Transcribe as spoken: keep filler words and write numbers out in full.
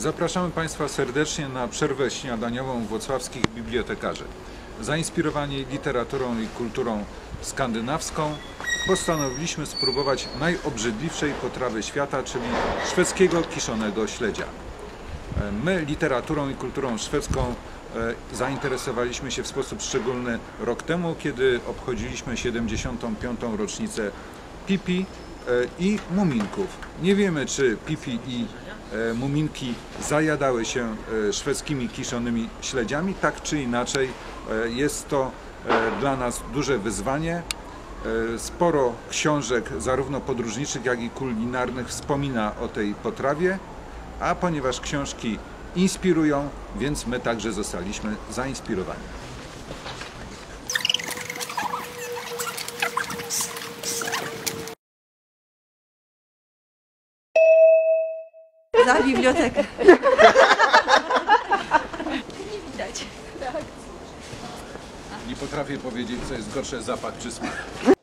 Zapraszamy Państwa serdecznie na przerwę śniadaniową włocławskich bibliotekarzy. Zainspirowani literaturą i kulturą skandynawską postanowiliśmy spróbować najobrzydliwszej potrawy świata, czyli szwedzkiego kiszonego śledzia. My literaturą i kulturą szwedzką zainteresowaliśmy się w sposób szczególny rok temu, kiedy obchodziliśmy siedemdziesiątą piątą rocznicę Pipi i Muminków. Nie wiemy, czy Pipi i Muminki zajadały się szwedzkimi kiszonymi śledziami. Tak czy inaczej jest to dla nas duże wyzwanie. Sporo książek, zarówno podróżniczych, jak i kulinarnych, wspomina o tej potrawie, a ponieważ książki inspirują, więc my także zostaliśmy zainspirowani. Za bibliotekę. Nie widać. Nie potrafię powiedzieć, co jest gorsze, zapach czy smak.